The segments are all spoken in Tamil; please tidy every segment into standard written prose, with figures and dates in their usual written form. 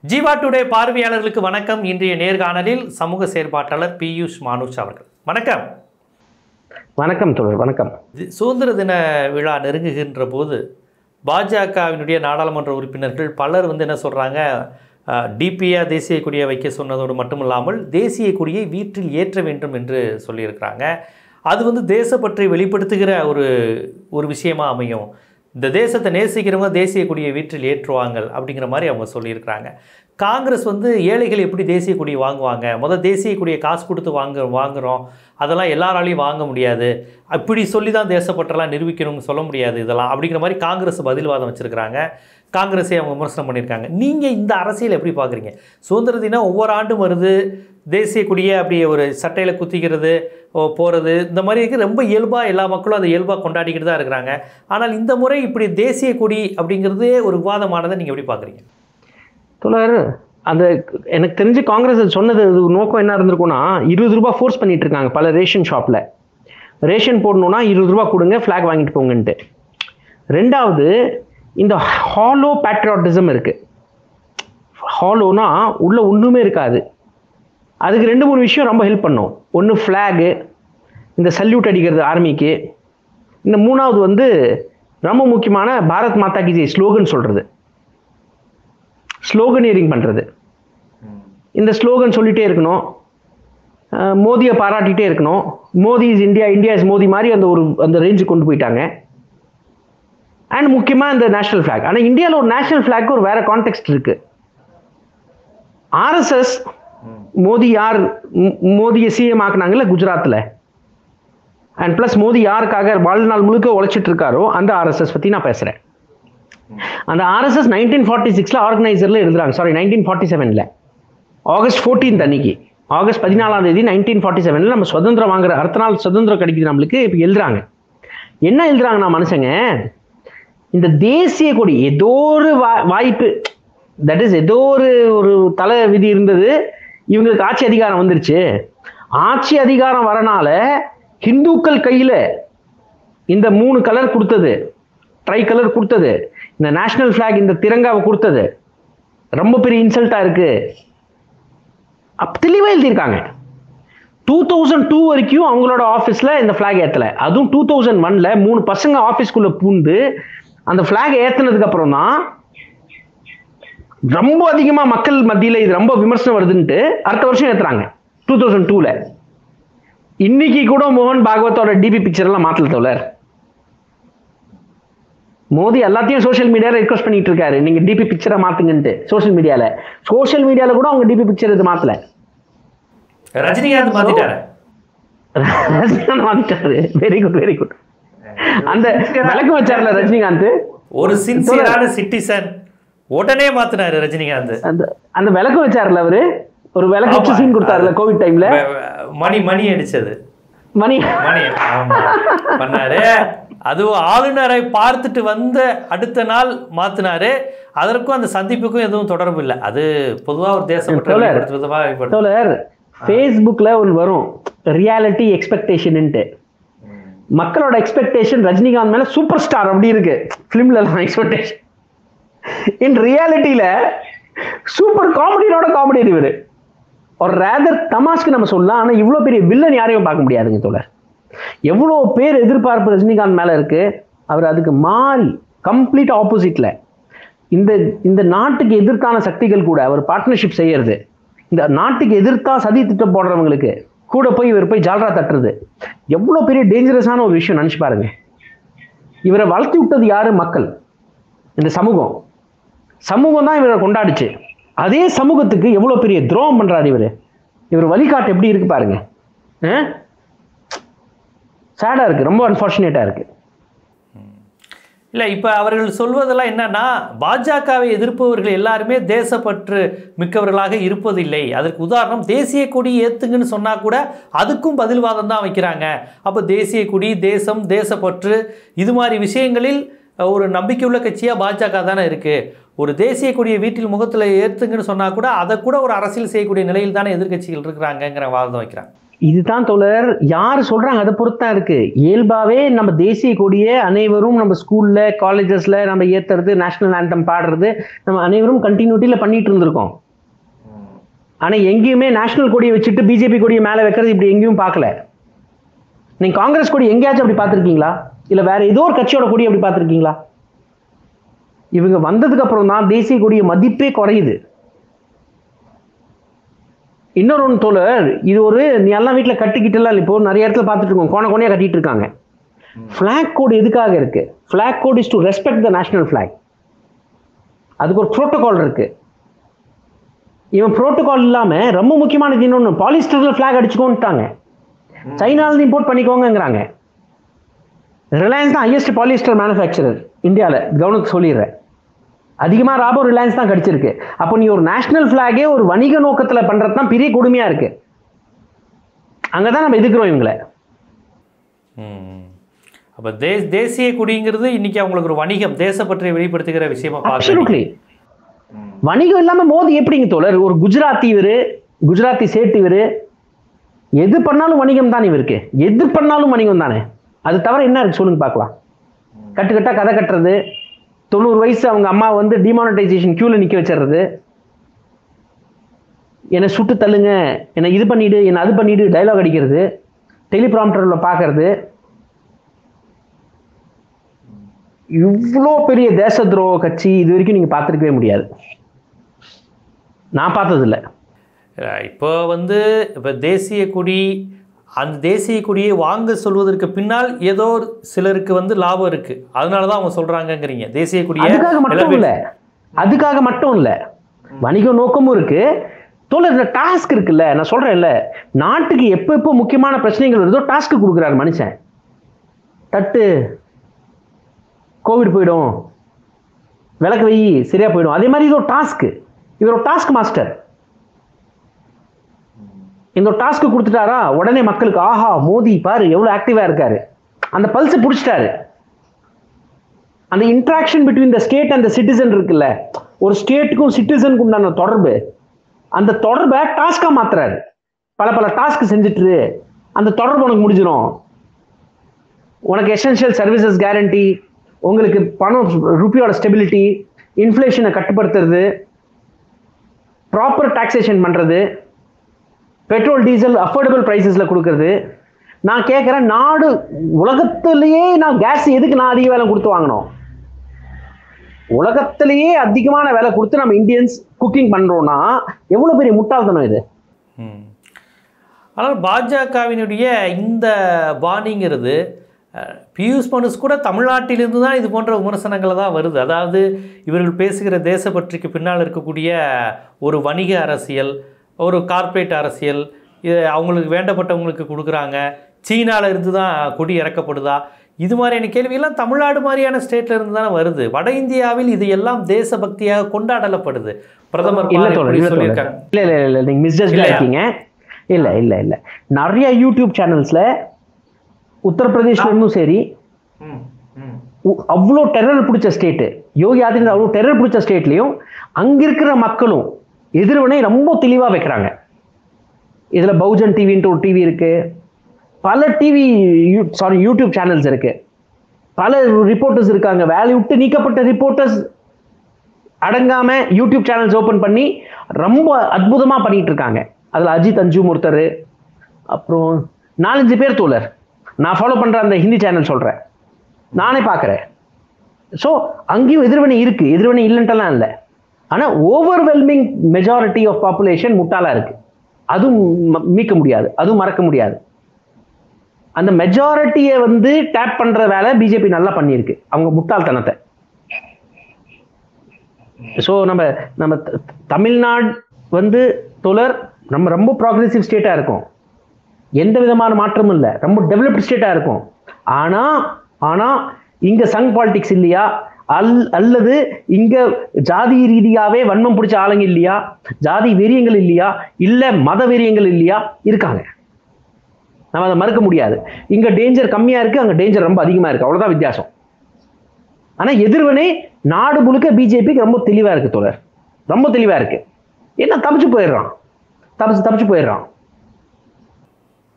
ஜீவா டுடே பார்வையாளர்களுக்கு வணக்கம். இன்றைய நேர்காணலில் சமூக செயற்பாட்டாளர் பியூஷ் மானுஷ் அவர்கள். வணக்கம். வணக்கம் தோழர். வணக்கம். சுதந்திர தின விழா நெருங்குகின்ற போது பாஜகவினுடைய நாடாளுமன்ற உறுப்பினர்கள் பலர் என்ன சொல்கிறாங்க, டிபியா தேசிய கொடியை வைக்க சொன்னதோடு மட்டுமில்லாமல் தேசிய கொடியை வீட்டில் ஏற்ற வேண்டும் என்று சொல்லியிருக்கிறாங்க. அது தேசப்பற்றை வெளிப்படுத்துகிற ஒரு விஷயமாக அமையும். இந்த தேசத்தை நேசிக்கிறவங்க தேசிய கொடியை வீட்டில் ஏற்றுவாங்க அப்படிங்கிற மாதிரி அவங்க சொல்லியிருக்கிறாங்க. காங்கிரஸ் ஏழைகள் எப்படி தேசிய கொடியை வாங்குவாங்க, தேசிய கொடியை காசு கொடுத்து வாங்குகிறோம், அதெல்லாம் எல்லாராலையும் வாங்க முடியாது, அப்படி சொல்லி தான் தேசப்பற்றெல்லாம் நிரூபிக்கணும்னு சொல்ல முடியாது இதெல்லாம் அப்படிங்கிற மாதிரி காங்கிரஸ் பதில்வாதம் வச்சுருக்கிறாங்க. காங்கிரஸை அவங்க விமர்சனம் பண்ணியிருக்காங்க. நீங்கள் இந்த அரசியல் எப்படி பார்க்குறீங்க? சுதந்திர தினம் ஒவ்வொரு ஆண்டும் வருது, தேசிய கொடியை அப்படி ஒரு சட்டையில் குத்திக்கிறது போகிறது இந்த மாதிரி ரொம்ப இயல்பாக எல்லா மக்களும் அதை இயல்பாக கொண்டாடிக்கிட்டு தான் இருக்கிறாங்க. ஆனால் இந்த முறை இப்படி தேசிய கொடி அப்படிங்கிறதே ஒரு விவாதமானதை நீங்கள் எப்படி பார்க்குறீங்க? தோழர், அந்த எனக்கு தெரிஞ்சு காங்கிரஸ் சொன்னது நோக்கம் என்ன இருந்திருக்கும்னா, 20 ரூபா ஃபோர்ஸ் பண்ணிட்டு இருக்காங்க பல ரேஷன் ஷாப்பில். ரேஷன் போடணுன்னா 20 ரூபா கொடுங்க, ஃப்ளாக் வாங்கிட்டு போங்கன்ட்டு. ரெண்டாவது, இந்த ஹாலோ பேட்ரியாட்டிசம் இருக்குது. ஹாலோனா உள்ள ஒன்றுமே இருக்காது. அதுக்கு 2-3 விஷயம் ரொம்ப ஹெல்ப் பண்ணும். ஒன்று ஃப்ளாகு, இந்த சல்யூட் அடிக்கிறது ஆர்மிக்கு. இந்த மூணாவது ரொம்ப முக்கியமான பாரத் மாதா கி ஜெய் ஸ்லோகன் சொல்கிறது, ஸ்லோகனியரிங் பண்ணுறது. இந்த ஸ்லோகன் சொல்லிகிட்டே இருக்கணும், மோதியை பாராட்டிகிட்டே இருக்கணும். Modi is India, India is Modi மாதிரி அந்த ரேஞ்சுக்கு கொண்டு போயிட்டாங்க. அண்ட் முக்கியமாக இந்த நேஷனல் ஃப்ளாக். ஆனால் இந்தியாவில் ஒரு நேஷனல் ஃப்ளாக்கு ஒரு வேறு கான்டெக்ஸ்ட் இருக்குது. ஆர்எஸ்எஸ் மோதியை சிஎம் ஆக்குனாங்கல்ல குஜராத்தில், அண்ட் ப்ளஸ் மோதி யாருக்காக வாழ்நாள் முழுக்க உழைச்சிட்டு இருக்காரோ அந்த ஆர்எஸ்எஸ் பற்றி நான் பேசுகிறேன். அந்த ஆர்எஸ்எஸ் 1946 ஆர்கனைசரில் எழுதுறாங்க. சாரி, 1947 ஆகஸ்ட் 14 அன்னைக்கு, ஆகஸ்ட் 14 1947 நம்ம சுதந்திரம் வாங்குற அடுத்த நாள் சுதந்திரம் கிடைக்குது நம்மளுக்கு. இப்போ எழுதுறாங்க. என்ன எழுதுறாங்கன்னா மனுஷங்க, இந்த தேசிய கொடி ஏதோ ஒரு வாய்ப்பு, தட் இஸ் ஏதோ ஒரு தலை விதி இருந்தது, இவங்களுக்கு ஆட்சி அதிகாரம் வந்துருச்சு. ஆட்சி அதிகாரம் வரனால ஹிந்துக்கள் கையில் இந்த 3 கலர் கொடுத்தது, ட்ரை கலர் கொடுத்தது, இந்த நேஷனல் ஃபிளாக் இந்த திரங்காவை கொடுத்தது ரொம்ப பெரிய இன்சல்ட்டா இருக்கு. தெளிவாக எழுதியிருக்காங்க. 2002 வரைக்கும் அவங்களோட ஆஃபீஸில் இந்த ஃபிளாக் ஏற்றலை. அதுவும் 2001 3 பசங்க ஆஃபீஸ்க்குள்ளே பூந்து அந்த ஃபிளாக் ஏற்றினதுக்கு அப்புறம் தான் ரொம்ப அதிகமாக மக்கள் மத்தியில் இது ரொம்ப விமர்சனம் வருதுன்ட்டு அடுத்த வருஷம் ஏற்றுறாங்க 2002. இன்னைக்கு கூட மோகன் பாகவத்தோட டிபி பிக்சர்லாம் மாற்றல தோழர். மோடி எல்லாத்தையும் சோஷியல் மீடியாவில் ரிக்வெஸ்ட் பண்ணிட்டு இருக்காரு, நீங்க டிபி பிக்சரை மாத்துங்கன்ட்டு. சோஷியல் மீடியால கூட அவங்க டிபி பிக்சர் இது மாத்தல. ரஜினிகாந்த் மாத்திட்டாரு. Very good, very good. அந்த விளக்கு வச்சார்ல ரஜினிகாந்த், ஒரு சின்சியரான சிட்டிசன், உடனே மாத்தினாரு ரஜினிகாந்த். அந்த விளக்கு வச்சார்ல அவரு, ஒரு விளக்கு வச்சு சீன் கொடுத்தாருல கோவிட் டைம்ல, மணி அடிச்சது, மணி பண்ணாரு. அதுவும் ஆளுநரை பார்த்துட்டு வந்த அடுத்த நாள் மாத்தினாரு. அதற்கும் அந்த சந்திப்புக்கும் எதுவும் தொடர்பு இல்லை. அது பொதுவா ஒரு தேசம் ஃபேஸ்புக்ல ஒன்று வரும், ரியாலிட்டி எக்ஸ்பெக்டேஷன்ட்டு. மக்களோட எக்ஸ்பெக்டேஷன் ரஜினிகாந்த் மேல சூப்பர் ஸ்டார் அப்படி இருக்கு, பிலிம்ல எல்லாம் எக்ஸ்பெக்டேஷன். இன் ரியாலிட்டியில சூப்பர் காமெடி இவரு. ஒரு ரேதர் தமாஷ்க்கு நம்ம சொல்லலாம். ஆனா இவ்வளவு பெரிய வில்லன் யாரையும் பார்க்க முடியாதுங்க தோழர். எவ்வளோ பேர் எதிர்பார்ப்பு ரஜினிகாந்த் மேல இருக்கு. அவர் அதுக்கு மாறி கம்ப்ளீட் ஆப்போசிட்ல இந்த நாட்டுக்கு எதிர்த்தான சக்திகள் கூட அவர் பார்ட்னர்ஷிப் செய்யறது, இந்த நாட்டுக்கு எதிர்த்தா சதி திட்டம் போடுறவங்களுக்கு கூட போய் இவர் போய் ஜால்ரா தட்டுறது எவ்வளோ பெரிய டேஞ்சரஸான ஒரு விஷயம் நினைச்சு பாருங்க. இவரை வளர்த்தி விட்டது யாரு? மக்கள், இந்த சமூகம் தான் இவரை கொண்டாடிச்சு. அதே சமூகத்துக்கு எவ்வளோ பெரிய துரோகம் பண்றாரு இவர் வழிகாட்டு எப்படி இருக்கு பாருங்க. சேடா இருக்கு, ரொம்ப அன்பார்ச்சுனேட்டா இருக்கு. இல்லை, இப்போ அவர்கள் சொல்வதெல்லாம் என்னன்னா, பாஜகவை எதிர்ப்பவர்கள் எல்லாருமே தேசப்பற்று மிக்கவர்களாக இருப்பதில்லை. அதற்கு உதாரணம் தேசிய கொடி ஏத்துங்கன்னு சொன்னா கூட அதுக்கும் பதில்வாதம் தான் வைக்கிறாங்க. அப்போ தேசிய கொடி, தேசம், தேசப்பற்று இது மாதிரி விஷயங்களில் ஒரு நம்பிக்கையுள்ள கட்சியாக பாஜக தானே இருக்குது. ஒரு தேசிய கொடியை வீட்டில் முகத்தில் ஏற்றுங்கன்னு சொன்னால் கூட அதை கூட ஒரு அரசியல் செய்யக்கூடிய நிலையில் தானே எதிர்கட்சிகள் இருக்கிறாங்கங்கிற வாதம் வைக்கிறாங்க. இதுதான் தோழர், யார் சொல்றாங்க அதை பொறுத்தான் இருக்கு. இயல்பாவே நம்ம தேசிய கொடியை அனைவரும் நம்ம ஸ்கூல்ல காலேஜஸ்ல நம்ம ஏத்துறது, நேஷனல் ஆந்தம் பாடுறது நம்ம அனைவரும் கண்டினியூட்டில பண்ணிட்டு இருந்திருக்கோம். ஆனா எங்கேயுமே நேஷனல் கொடியை வச்சுட்டு பிஜேபி கொடியை மேல வைக்கிறது இப்படி எங்கேயும் பார்க்கல. நீங்க காங்கிரஸ் கொடி எங்கேயாச்சும் அப்படி பார்த்திருக்கீங்களா? இல்ல வேற ஏதோ ஒரு கட்சியோட கொடி அப்படி பார்த்திருக்கீங்களா? இவங்க வந்ததுக்கு அப்புறம் தான் தேசிய கொடிய மதிப்பே குறையுது. இன்னொரு ஒன்று தோழர், இது ஒரு நீ எல்லாம் வீட்டில் கட்டிக்கிட்டுலாம் இப்போ நிறைய இடத்துல பார்த்துட்டு இருக்கோம், கோணையா கட்டிட்டு இருக்காங்க. ஃபிளாக் கோடு எதுக்காக இருக்கு? Flag code is to respect the national flag. அதுக்கு ஒரு புரோட்டோகால் இருக்கு. இவன் புரோட்டோகால் இல்லாம ரொம்ப முக்கியமானது இன்னொன்று, பாலிஸ்டர்ல ஃபிளாக் அடிச்சுக்கோன்ட்டாங்க. சைனால இம்போர்ட் பண்ணிக்கோங்கிறாங்க. ரிலையன்ஸ் தான் ஹையஸ்ட் பாலிஸ்டர் மேனுஃபேக்சரர் இந்தியாவில், கவர்மெண்ட் சொல்லிடுறேன். அதிகமாக லாபம் ரிலையன்ஸ் தான் கிடைச்சிருக்கு. அப்போ நீ ஒரு நேஷனல் ஃபிளாகே ஒரு வணிக நோக்கத்தில் பண்றது தான் பெரிய கொடுமையா இருக்கு. அங்கதான் நம்ம எதிர்க்கிறோம் இவங்களை. அப்போ தேசிய கொடிங்கிறது இன்னைக்கு அவங்களுக்கு ஒரு வணிகம், தேசப்பற்றி வெளிப்படுத்துகிற விஷயமா பார்க்கணும். வணிகம் இல்லாம மோதி எப்படிங்க தோழர்? ஒரு குஜராத்தி சேட்டு இவரு, எது பண்ணாலும் வணிகம் தான் இவருக்கு, எது பண்ணாலும் வணிகம் தானே. அது தவிர என்ன இருக்கு சொல்லுங்க பார்க்கலாம். கட்டுக்கட்டா கதை கட்டுறது, 90 வயசு அவங்க அம்மா வந்து டிமானிட்டைசேஷன் கியூல நிக்க வச்சிடுறது, என்னை சுட்டு தள்ளுங்க, என்னை இது பண்ணிடு, என்னை அது பண்ணிடு, டைலாக் அடிக்கிறது, டெலிபிராம்டர்ல பார்க்கறது. இவ்வளோ பெரிய தேச துரோக கட்சி இது வரைக்கும் நீங்க பார்த்துருக்கவே முடியாது. நான் பார்த்ததில்லை. இப்போ வந்து இப்போ தேசிய கொடி, அந்த தேசிய கொடியை வாங்க சொல்வதற்கு பின்னால் ஏதோ சிலருக்கு வந்து லாபம் இருக்கு, அதனாலதான் அவங்க சொல்றாங்கங்கிறீங்க. தேசிய கொடியை அதுக்காக மட்டும் இல்ல, வணிக நோக்கமும் இருக்கு தோழர். இந்த டாஸ்க் இருக்குல்ல, நான் சொல்றேன்ல, நாட்டுக்கு எப்போ முக்கியமான பிரச்சனைகள் வருதோ டாஸ்க் கொடுக்குறாரு மனுஷன். தட்டு கோவிட் போயிடும், விளக்கு வை சரியா போயிடும், அதே மாதிரி இது ஒரு டாஸ்க். இவர் ஒரு டாஸ்க் மாஸ்டர். இந்த ஒரு டாஸ்க் கொடுத்துட்டாரா உடனே மக்களுக்கு ஆஹா மோடி பாரு எவ்வளவு ஆக்டிவா இருக்காரு, அந்த பல்ஸ் பிடிச்சிட்டாரு. அந்த interaction between the state and the citizen இருக்குல்ல, ஒரு ஸ்டேட்டுக்கும் சிட்டிசனுக்கும் உண்டான தொடர்பு, அந்த தொடர்பை டாஸ்கா மாத்துறாரு. பல டாஸ்க் செஞ்சுட்டு அந்த தொடர்பு உனக்கு முடிஞ்சிடும், உனக்கு எசென்ஷியல் சர்வீசஸ் கேரண்டி, உங்களுக்கு பணம் ரூபியோட ஸ்டெபிலிட்டி, இன்ஃப்ளேஷனை கட்டுப்படுத்துறது, ப்ராப்பர் டாக்ஸேஷன் பண்றது, பெட்ரோல் டீசல் அஃபோர்டபுள் பிரைசஸ்ல கொடுக்கறது. நான் கேட்கிறேன், நாடு உலகத்திலேயே நான் கேஸ் எதுக்கு நான் அதிக விலை கொடுத்து வாங்கணும்? உலகத்திலேயே அதிகமான விலை கொடுத்து நம்ம இந்தியன்ஸ் குக்கிங் பண்றோம்னா எவ்வளவு பெரிய முட்டாள்தனம் இது. ஆனால் பாஜகவினுடைய இந்த பாணிங்கிறது பியூஷ் மனுஸ் கூட தமிழ்நாட்டிலிருந்து தான் இது போன்ற விமர்சனங்கள் தான் வருது. அதாவது இவர்கள் பேசுகிற தேசப்பற்றிக்கு பின்னால் இருக்கக்கூடிய ஒரு வணிக அரசியல், ஒரு கார்ப்பரேட் அரசியல், அவங்களுக்கு வேண்டப்பட்டவங்களுக்கு கொடுக்குறாங்க, சீனாவில் இருந்து தான் கொடி இறக்கப்படுதா, இது மாதிரியான கேள்வியெல்லாம் தமிழ்நாடு மாதிரியான ஸ்டேட்ல இருந்து தானே வருது. வட இந்தியாவில் இது எல்லாம் தேசபக்தியாக கொண்டாடப்படுது. பிரதமர் சொல்லியிருக்காங்க. இல்ல நீங்க மிஸ்ஜஸ்டா இருக்கீங்க. இல்ல நிறைய யூடியூப் சேனல்ஸ்ல உத்தரப்பிரதேஷ்ல இருந்தும் சரி, அவ்வளோ டெரர் பிடிச்ச ஸ்டேட் யோகி ஆதித்யநாத், அவ்வளோ டெரர் பிடிச்ச ஸ்டேட்லயும் அங்க இருக்கிற மக்களும் எதிர்வினை ரொம்ப தெளிவா வைக்கிறாங்க. இதுல பகுஜன் டிவின்ட்டு ஒரு டிவி இருக்கு, பல யூடியூப் சேனல்ஸ் இருக்கு, பல ரிப்போர்ட்டர்ஸ் இருக்காங்க. வேலை விட்டு நீக்கப்பட்ட ரிப்போர்ட்டர்ஸ் அடங்காம யூடியூப் சேனல்ஸ் ஓபன் பண்ணி ரொம்ப அற்புதமா பண்ணிட்டு இருக்காங்க. அதுல அஜித் அஞ்சும் ஒருத்தர், அப்புறம் 4-5 பேர் தோழர். நான் ஃபாலோ பண்ற அந்த ஹிந்தி சேனல் சொல்றேன், நானே பார்க்கிறேன். ஸோ அங்கேயும் எதிர்வினை இருக்கு, எதிர்வினை இல்லைன்ட்டுலாம் இல்லை. ஆனா ஓவர்வெல்மிங் மெஜாரிட்டி ஆஃப் பாப்புலேஷன் முட்டாளா இருக்கு. அதுவும் மீட்க முடியாது, அதுவும் மறக்க முடியாது. அந்த மெஜாரிட்டியை வந்து டேப் பண்ற வேலை பிஜேபி நல்லா பண்ணியிருக்கு, அவங்க முட்டாள்தனத்தை. ஸோ நம்ம தமிழ்நாடு வந்து தோழர் நம்ம ரொம்ப ப்ராக்ரெசிவ் ஸ்டேட்டா இருக்கும், எந்த விதமான மாற்றமும் இல்லை, ரொம்ப டெவலப்டு ஸ்டேட்டா இருக்கும். ஆனா இங்க சங் பாலிடிக்ஸ் இல்லையா, அல்லது இங்க ஜாதி ரீதியாவே வன்மம் பிடிச்ச ஆளுங்க இல்லையா, ஜாதி வெறியங்கள் இல்லையா, இல்ல மத வெறியங்கள் இல்லையா, இருக்காங்க. நம்ம அதை மறுக்க முடியாது. இங்க டேஞ்சர் கம்மியா இருக்கு, அங்க டேஞ்சர் ரொம்ப அதிகமா இருக்கு, அவ்வளவுதான் வித்தியாசம். ஆனா எதிர்வினை நாடு முழுக்க பிஜேபிக்கு ரொம்ப தெளிவா இருக்கு தோழர், ரொம்ப தெளிவா இருக்கு. என்ன தப்பிச்சு போயிடுறான்.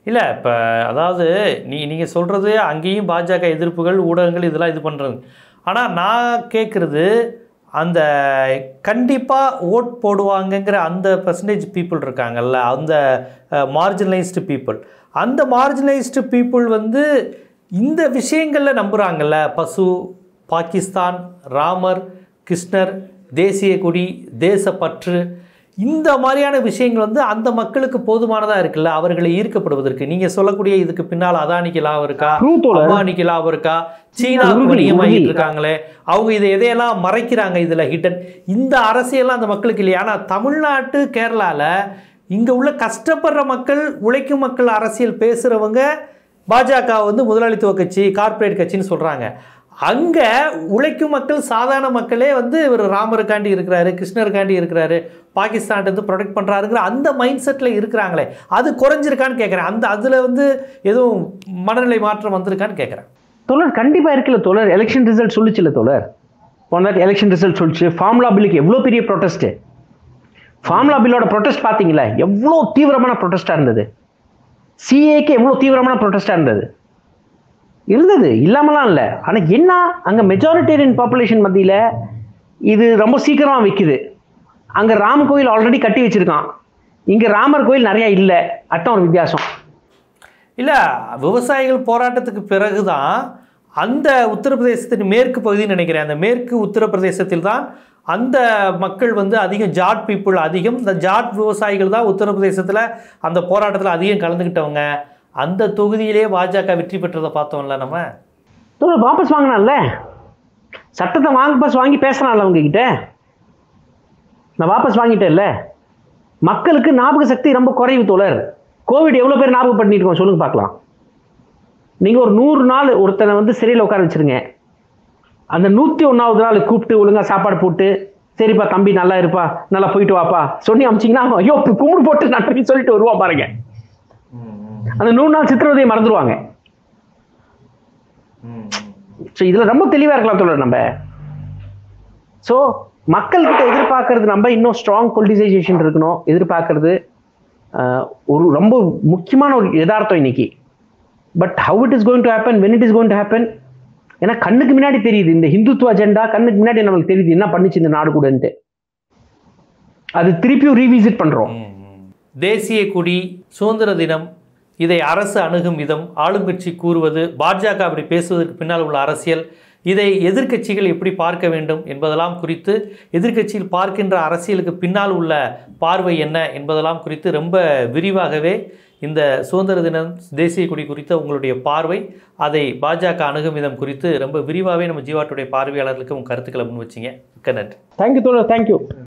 இல்லை இப்போ அதாவது நீங்கள் சொல்கிறது அங்கேயும் பாஜக எதிர்ப்புகள் ஊடகங்கள் இதெல்லாம் இது பண்ணுறது. ஆனால் நான் கேட்குறது அந்த கண்டிப்பாக ஓட் போடுவாங்கங்கிற அந்த பர்சன்டேஜ் பீப்புள் இருக்காங்கல்ல, அந்த மார்ஜினலைஸ்டு பீப்புள், அந்த மார்ஜினலைஸ்டு பீப்புள் வந்து இந்த விஷயங்களில் நம்புகிறாங்கல்ல, பசு, பாகிஸ்தான், ராமர், கிருஷ்ணர், தேசிய கொடி, தேசப்பற்று, இந்த மாதிரியான விஷயங்கள் வந்து அந்த மக்களுக்கு போதுமானதாக இருக்குல்ல அவர்களை ஈர்க்கப்படுவதற்கு. நீங்கள் சொல்லக்கூடிய இதுக்கு பின்னால் அதானிக்கு லாபம் இருக்கா, அம்பானிக்கு லாபம் இருக்கா, சீனாவுக்கு வணிகமாகிட்டு இருக்காங்களே, அவங்க இதை எதையெல்லாம் மறைக்கிறாங்க இதில் ஹிடன், இந்த அரசியல்லாம் அந்த மக்களுக்கு இல்லையா? ஆனால் தமிழ்நாட்டு, கேரளாவில் இங்கே உள்ள கஷ்டப்படுற மக்கள், உழைக்கும் மக்கள் அரசியல் பேசுகிறவங்க பாஜக வந்து முதலாளித்துவ கட்சி, கார்ப்பரேட் கட்சின்னு சொல்கிறாங்க. அங்கே உழைக்கும் மக்கள், சாதாரண மக்களே வந்து இவர் ராமருக்காண்டி இருக்கிறாரு, கிருஷ்ணருக்காண்டி இருக்கிறாரு, பாகிஸ்தான்ட்டு ப்ரொடெக்ட் பண்ணுறாருங்கிற அந்த மைண்ட் செட்டில் இருக்கிறாங்களே, அது குறைஞ்சிருக்கான்னு கேட்குறேன். அதில் வந்து எதுவும் மனநிலை மாற்றம் வந்திருக்கான்னு கேட்குறேன். தோழர் கண்டிப்பாக இருக்குல்ல தோழர். எலெக்ஷன் ரிசல்ட் சொல்லிச்சுல்ல தோழர். எலெக்ஷன் ரிசல்ட் சொல்லிச்சு. ஃபார்முலா பில்லுக்கு எவ்வளோ பெரிய ப்ரொட்டஸ்ட்டு. ஃபார்முலா பில்லோட ப்ரொட்டஸ்ட் பார்த்தீங்களா, எவ்வளோ தீவிரமான ப்ரொட்டஸ்டாக இருந்தது. சிஏக்கு எவ்வளோ தீவிரமான ப்ரொட்டஸ்டாக இருந்தது இல்லாமலாம் இல்லை. ஆனால் என்ன, அங்கே மெஜாரிட்டேரியன் பாப்புலேஷன் மத்தியில் இது ரொம்ப சீக்கிரமாக வைக்குது. அங்கே ராம கோயில் ஆல்ரெடி கட்டி வச்சிருக்கான், இங்கே ராமர் கோயில் நிறையா இல்லை. அதான் ஒரு வித்தியாசம். இல்லை, விவசாயிகள் போராட்டத்துக்கு பிறகு தான் அந்த உத்தரப்பிரதேசத்தின் மேற்கு பகுதின்னு நினைக்கிறேன், அந்த மேற்கு உத்தரப்பிரதேசத்தில் தான் அந்த மக்கள் வந்து அதிகம், ஜாட் பீப்புள் அதிகம், இந்த ஜாட் விவசாயிகள் தான் உத்தரப்பிரதேசத்தில் அந்த போராட்டத்தில் அதிகம் கலந்துக்கிட்டவங்க. அந்த தொகுதியிலே பாஜக வெற்றி பெற்றதை பார்த்தோம்ல நம்ம. தோழர் வாபஸ் வாங்கினான்ல, சட்டத்தை வாபஸ் வாங்கி பேசுறான்ல உங்ககிட்ட. நான் வாபஸ் வாங்கிட்டேன்ல. மக்களுக்கு ஞாபக சக்தி ரொம்ப குறைவு தோழர். கோவிட் எவ்வளோ பேர் ஞாபகப்படுத்திட்டு இருக்கோம் சொல்லுங்க பார்க்கலாம். நீங்கள் ஒரு 100 நாள் ஒருத்தனை வந்து சிறையில் உட்கார வச்சிருங்க. அந்த 101வது நாள் கூப்பிட்டு ஒழுங்காக சாப்பாடு போட்டு, சரிப்பா தம்பி நல்லா இருப்பா, நல்லா போயிட்டு வாப்பா சொல்லி அமிச்சிங்கன்னா, ஐயோ கும்பிடு போட்டு நன்றி சொல்லிட்டு வருவா பாருங்க. அந்த 100 நாள் சித்திரவதையை மறந்துடுவாங்க. ஸோ இதில் ரொம்ப தெளிவாக இருக்கலாம் தோழர் நம்ம. ஸோ மக்கள்கிட்ட எதிர்பார்க்கறது நம்ம இன்னும் ஸ்ட்ராங் பொலிட்டிசைசேஷன் இருக்கணும். எதிர்பார்க்கறது ஒரு ரொம்ப முக்கியமான ஒரு யதார்த்தம் இன்னைக்கு. But how it is going to happen, when it is going to happen, ஏன்னா கண்ணுக்கு முன்னாடி தெரியுது இந்த ஹிந்துத்துவ அஜெண்டா, கண்ணுக்கு முன்னாடி நம்மளுக்கு தெரியுது என்ன பண்ணிச்சு இந்த நாடு கூடன்ட்டு. அது திருப்பியும் ரீவிசிட் பண்றோம். தேசிய கொடி, சுதந்திர தினம், இதை அரசு அணுகும் விதம், ஆளுங்கட்சி கூறுவது, பாஜக அப்படி பேசுவதற்கு பின்னால் உள்ள அரசியல், இதை எதிர்க்கட்சிகள் எப்படி பார்க்க வேண்டும் என்பதெல்லாம் குறித்து, எதிர்க்கட்சியில் பார்க்கின்ற அரசியலுக்கு பின்னால் உள்ள பார்வை என்ன என்பதெல்லாம் குறித்து ரொம்ப விரிவாகவே இந்த சுதந்திர தினம், தேசிய கொடி குறித்த உங்களுடைய பார்வை, அதை பாஜக அணுகும் விதம் குறித்து ரொம்ப விரிவாகவே நம்ம ஜீவா டுடே பார்வையாளர்களுக்கு உங்கள் கருத்துக்களை முன் வச்சிங்க. மிக்க நன்றி. தேங்க்யூ தோழர், தேங்க்யூ.